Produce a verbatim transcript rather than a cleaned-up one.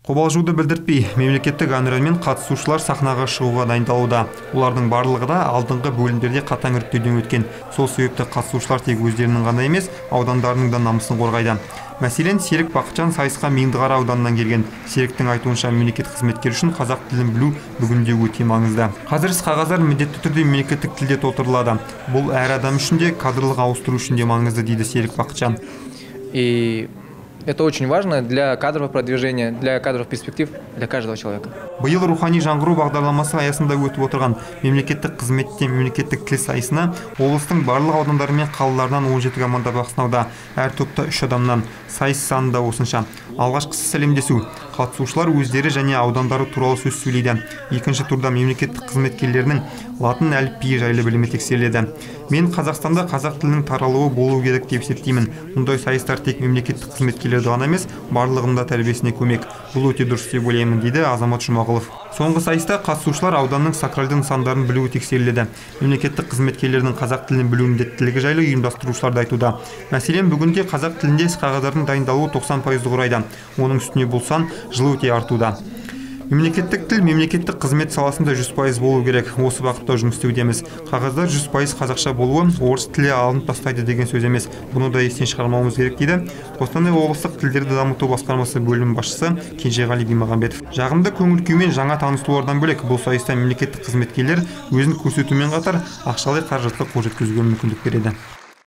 Қобалжуды білдіртпей, мемлекеттік әнұранмен қатысушылар сахнаға шығуға дайындалуда. Олардың барлығы да алдыңғы бөлімдерде қатаң іріктеуден өткен. Сол себепті қатысушылар тек өздерінің ғана емес, аудандарының да намысын қорғайды. Мәселен, Серік Бақытжан сайысқа Меңдіқара ауданынан келген. Серіктің айтуынша, мемлекет қызметкері үшін қазақ тілін білу бүгінде өте маңызды. Қазір қағаздар міндетті түрде мемлекеттік тілде толтырылады. Бұл әр адам үшін де, кадрлық ауыстыру үшін де маңызды, дейді Серік Бақытжан. И это очень важно для кадрового продвижения, для кадровых перспектив для каждого человека. Биыл рухани жаңғыру бағдарламасы аясында өтіп отырған мемлекеттік қызметте мемлекеттік тіл сайысына облыстың барлық аудандары мен қалаларынан он жеті команда бақ сынауда. Әр топта үш адамнан. Сайыс саны да осынша. Алғашқысы сәлемдесу. Қатысушылар өздері және аудандары туралы сөз сөйлейді. Екінші турда мемлекеттік қызметкерлерінің латын әліпбиі жайлы білімі тексеріледі. Мен Қазақстанда қазақ тілінің таралуы болу керек деп есептеймін. Мұндай сайыстар тек мемлекеттік қызметкерлерді ғана емес, барлығында тәрбиесіне көмек. Бұл өте дұрыс деп ойлаймын, дейді Азамат Жұмағұлов. Соңғы сайыста қатысушылар ауданның сакралды нысандарын білуі тексеріледі. Мемлекеттік қызметкерлердің қазақ тілін білу міндеттілігі жайлы ұйымдастырушылар айтуда. Мәселен, бүгінде қазақ тілінде қағаздардың дайындалуы тоқсан пайызды құрайды. Оның үстіне бұл сан жыл өте артуда. Мемлекеттік тіл мемлекеттік қызмет саласында жүз пайыз болу керек. Осы бағытта жұмыс істеудеміз. Қағаздар жүз пайыз қазақша болуы орыс тілі алынып тастайды деген сөз емес. Бұны да естен шығармауымыз керек, дейді Қостанай облыстық тілдерді дамыту басқармасы бөлім басшысы Кенжеғали Бимағанбетов. Жағымды көңіл күймен жаңа танысулардан бөлек, бұл сайыста мемлекеттік қызметкерлер өзін көрсетумен қатар ақшалай қаражатқа қол жеткізуге мүмкіндік береді.